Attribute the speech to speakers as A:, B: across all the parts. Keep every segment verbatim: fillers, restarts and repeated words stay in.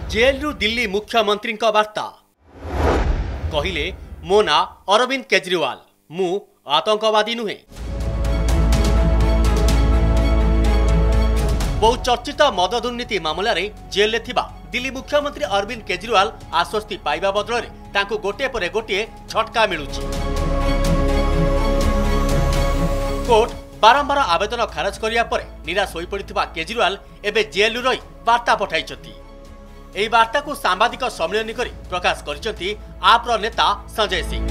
A: Jail रु दिल्ली मुख्यमंत्री वार्ता कहिले मो ना अरविंद केजरीवाल मु आतंकवादी नुहे। बहु चर्चित मद दुर्नीति मामलें जेल थिबा दिल्ली मुख्यमंत्री अरविंद केजरीवाल आश्वस्ति पाइबा बदल तांको गोटे पर गोटे झटका मिलुछि। कोर्ट बारंबार आवेदन खारज करिया परे निराश होई पड़िथिबा केजरीवाल एबे जेल रही वार्ता पठाइछथि। एही वार्ता को सांबादिक सम्मेलन करी प्रकाश करिसथि आपर नेता संजय सिंह।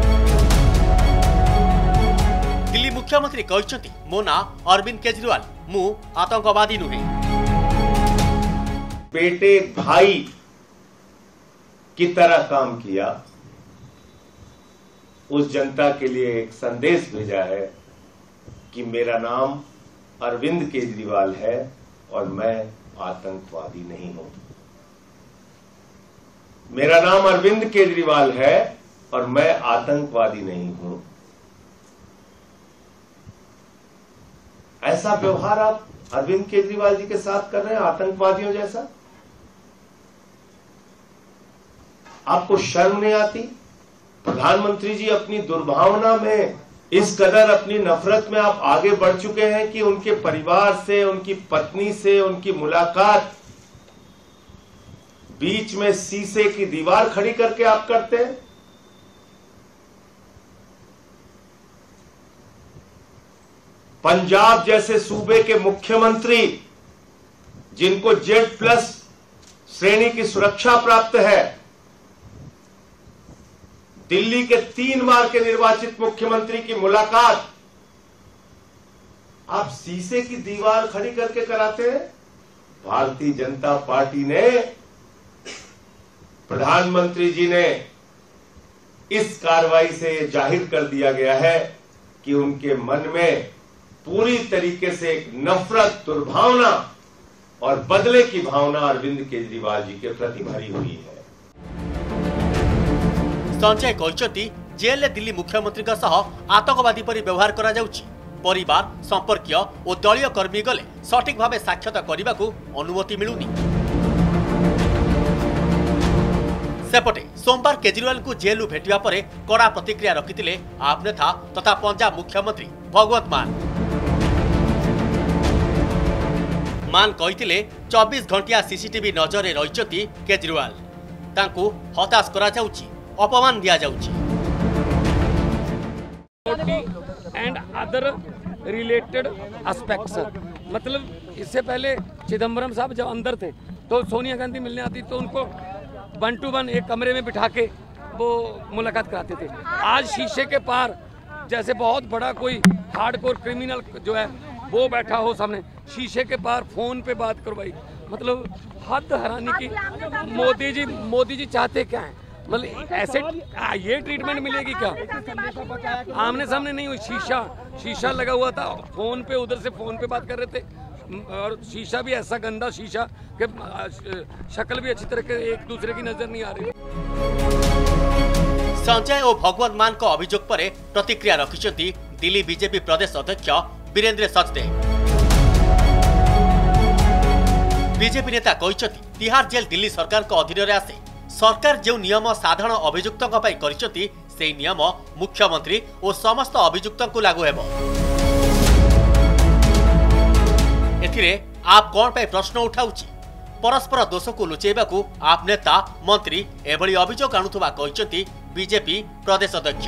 A: दिल्ली मुख्यमंत्री कहिसथि मो ना अरविंद केजरीवाल मु आतंकवादी नुहे।
B: बेटे भाई की तरह काम किया, उस जनता के लिए एक संदेश भेजा है कि मेरा नाम अरविंद केजरीवाल है और मैं आतंकवादी नहीं हूं। मेरा नाम अरविंद केजरीवाल है और मैं आतंकवादी नहीं हूं। ऐसा व्यवहार आप अरविंद केजरीवाल जी के साथ कर रहे हैं, आतंकवादियों जैसा। आपको शर्म नहीं आती? प्रधानमंत्री जी अपनी दुर्भावना में इस कदर अपनी नफरत में आप आगे बढ़ चुके हैं कि उनके परिवार से, उनकी पत्नी से उनकी मुलाकात बीच में शीशे की दीवार खड़ी करके आप करते हैं। पंजाब जैसे सूबे के मुख्यमंत्री जिनको जेड प्लस श्रेणी की सुरक्षा प्राप्त है, दिल्ली के तीन बार के निर्वाचित मुख्यमंत्री की मुलाकात आप शीशे की दीवार खड़ी करके कराते हैं। भारतीय जनता पार्टी ने, प्रधानमंत्री जी ने इस कार्रवाई से जाहिर कर दिया गया है कि उनके मन में पूरी तरीके से एक नफरत, दुर्भावना और बदले की भावना अरविंद केजरीवाल जी के प्रति भरी हुई है।
A: संजय कहते जेल दिल्ली मुख्यमंत्री आतंकवादी परि व्यवहार करा जाउछि। परिवार, संपर्कीय और दलीय कर्मी गले सठिक भाव साक्षात करने को अनुमति मिलुनी। सेपटे सोमवार केजरीवाल को जेल भेटिया परे कड़ा प्रतिक्रिया रखिथिले आप नेता तथा पंजाब मुख्यमंत्री भगवत मान। मान कहिथिले चौबीस घंटिया सीसीटीवी नजर रहिछथि केजरीवाल, तांको हताश करा जाउछि, अपमान दिया जाउछि।
C: एंड अदर रिलेटेड एस्पेक्ट्स, मतलब इससे पहले चिदम्बरम साहब जब अंदर थे तो सोनिया गांधी मिलने आती तो उनको वन टू वन एक कमरे में बिठा के वो मुलाकात कराते थे। आज शीशे के पार जैसे बहुत बड़ा कोई हार्डकोर क्रिमिनल जो है वो बैठा हो सामने, शीशे के पार फोन पे बात करवाई, मतलब हद हैरानी की। मोदी जी मोदी जी चाहते क्या है? मतलब ऐसे ये ट्रीटमेंट मिलेगी क्या? आमने सामने नहीं हुई, शीशा शीशा लगा हुआ था, फोन पे उधर से फोन पे बात कर रहे थे, और शीशा भी ऐसा गंदा शीशा कि शक्ल भी अच्छी तरह के एक दूसरे की नजर नहीं आ रही।
A: संजय और भगवत मान को अभियोग पर प्रतिक्रिया रखिछथि दिल्ली बीजेपी प्रदेश अध्यक्ष वीरेंद्र सचदेव। बीजेपी नेता कहिछथि तिहाड़ जेल दिल्ली सरकार को अधीन रे आसे। सरकार जो नियम साधारण अभियुक्तों करिछथि से नियम मुख्यमंत्री और समस्त अभियुक्तों को लागू हेबो। एथिरे आप कौन पे प्रश्न उठाउछि? परस्पर दोष को लुचेबा को आप नेता मंत्री एभली अभियोग आणुथबा कहिछथि बीजेपी प्रदेश अध्यक्ष।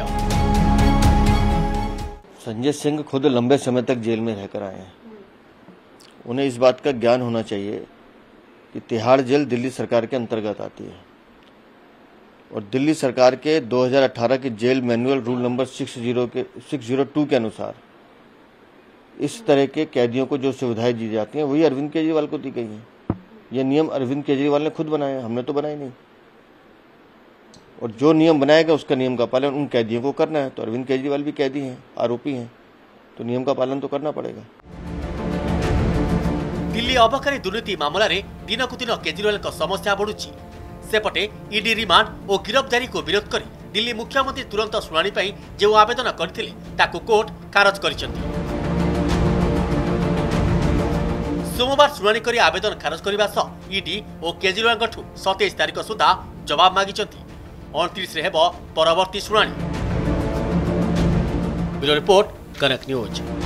D: संजय सिंह खुद लंबे समय तक जेल में रहकर आए हैं। उन्हें इस बात का ज्ञान होना चाहिए कि तिहाड़ जेल दिल्ली सरकार के अंतर्गत आती है और दिल्ली सरकार के दो हज़ार अठारह के jail manual rule number six zero के सिक्स जीरो टू के अनुसार इस तरह के कैदियों को जो सुविधाएं दी जाती हैं वही अरविंद केजरीवाल को दी गई हैं। ये नियम अरविंद केजरीवाल ने खुद बनाए, हमने तो बनाए नहीं। और जो नियम बनाएगा उसका नियम का पालन उन कैदियों को करना है। तो अरविंद केजरीवाल भी कैदी हैं, आरोपी हैं, तो नियम का पालन तो करना पड़ेगा।
A: दिल्ली अबकारी दुर्नीति मामला रे दिन को दिन केजरीवाल का समस्या बढ़ुची। सेपटे ईडी रिमांड और गिरफ्तारी को विरोध करी दिल्ली मुख्यमंत्री तुरंत शुणाणी पई जो आवेदन करथिले ताकू कोर्ट खारज करिसेंती। सोमवार शुणाणी कर आवेदन खारज करने सह ईडी और केजरीवाल सतैश तारिख सुधा जवाब मागी उनतीस परवर्ती शुणाणी। Bureau report Kanak news.